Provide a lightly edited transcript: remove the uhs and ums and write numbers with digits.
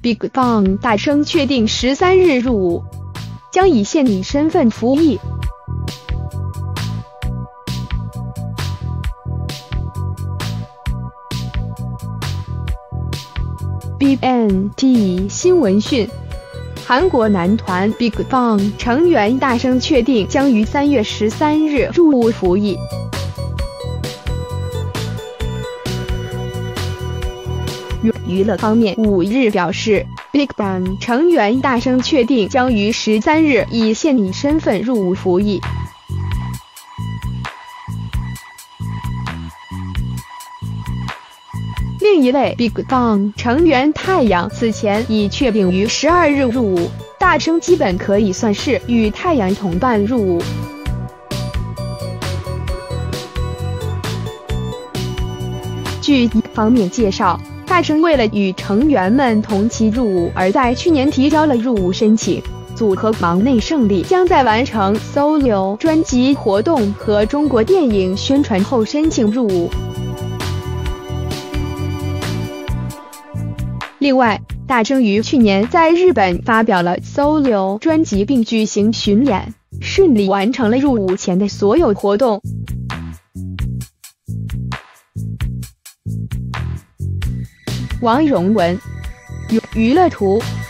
BIGBANG 大声确定13日入伍，将以现役身份服役。BIGBANG 新闻讯，韩国男团 BIGBANG 成员大声确定将于3月13日入伍服役。娱乐方面5日表示 ，BIGBANG 成员大声确定将于13日以现役身份入伍服役。另一位 BIGBANG 成员太阳此前已确定于12日入伍，大声基本可以算是与太阳同伴入伍。据方面介绍，大声为了与成员们同期入伍，而在去年提交了入伍申请。组合忙内胜利将在完成 solo 专辑活动和中国电影宣传后申请入伍。另外，大声于去年在日本发表了 solo 专辑并举行巡演，顺利完成了入伍前的所有活动。王荣文，娱乐图。